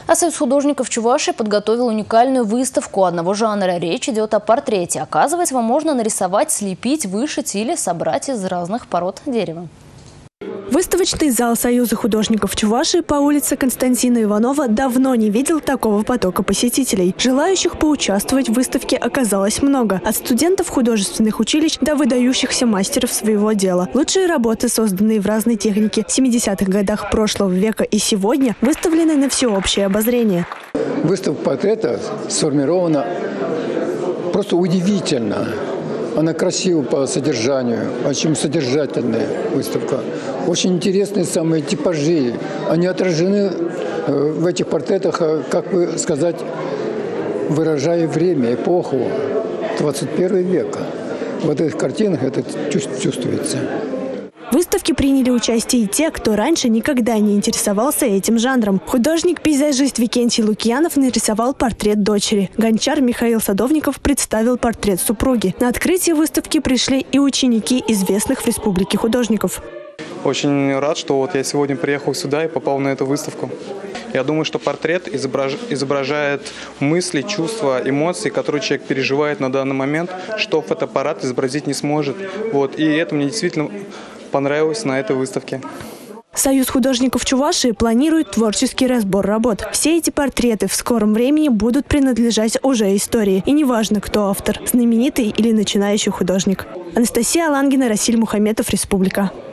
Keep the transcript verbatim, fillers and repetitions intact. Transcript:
А Союз художников Чувашии подготовил уникальную выставку одного жанра. Речь идет о портрете. Оказывается, его можно нарисовать, слепить, вышить или собрать из разных пород дерева. Выставочный зал Союза художников Чувашии по улице Константина Иванова давно не видел такого потока посетителей. Желающих поучаствовать в выставке оказалось много. От студентов художественных училищ до выдающихся мастеров своего дела. Лучшие работы, созданные в разной технике в семидесятых годах прошлого века и сегодня, выставлены на всеобщее обозрение. Выставка портрета сформирована просто удивительно. Она красива по содержанию, очень содержательная выставка. Очень интересные самые типажи. Они отражены в этих портретах, как бы сказать, выражая время, эпоху двадцать первого века. Вот в этих картинах это чувствуется. В выставке приняли участие и те, кто раньше никогда не интересовался этим жанром. Художник-пейзажист Викентий Лукьянов нарисовал портрет дочери. Гончар Михаил Садовников представил портрет супруги. На открытие выставки пришли и ученики известных в республике художников. Очень рад, что вот я сегодня приехал сюда и попал на эту выставку. Я думаю, что портрет изображ... изображает мысли, чувства, эмоции, которые человек переживает на данный момент, что фотоаппарат изобразить не сможет. Вот. И это мне действительно понравилось на этой выставке. Союз художников Чувашии планирует творческий разбор работ. Все эти портреты в скором времени будут принадлежать уже истории. И неважно, кто автор – знаменитый или начинающий художник. Анастасия Алангина, Расиль Мухаметов, Республика.